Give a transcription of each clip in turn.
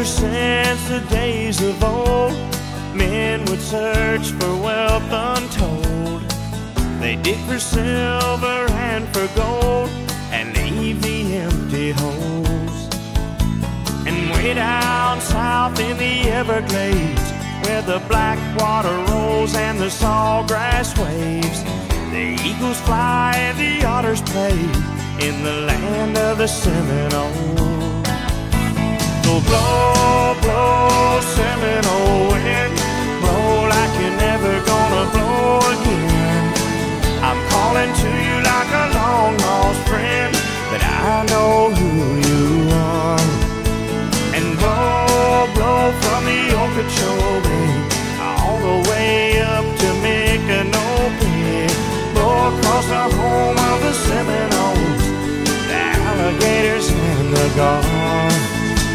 Ever since the days of old, men would search for wealth untold. They dig for silver and for gold and leave the empty holes. And way down south in the Everglades, where the black water rolls and the sawgrass waves, the eagles fly and the otters play in the land of the Seminoles. So blow, blow, Seminole wind, blow like you're never gonna blow again. I'm calling to you like a long-lost friend, but I know who you are. And blow, blow from the Okeechobee all the way up to Micanopy, blow across the home of the Seminoles, the alligators and the gulls.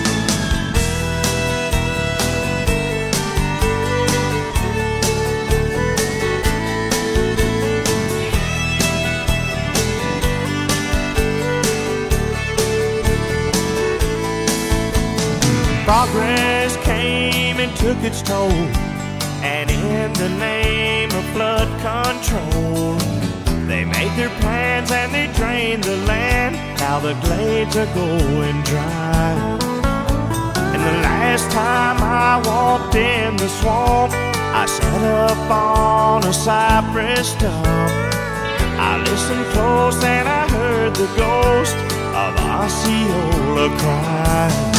Progress came and took its toll, and in the name of flood control, they made their plans and they drained the land. Now the glades are going dry. And the last time I walked in the swamp, I sat up on a cypress stump. I listened close and I heard the ghost of Osceola cry.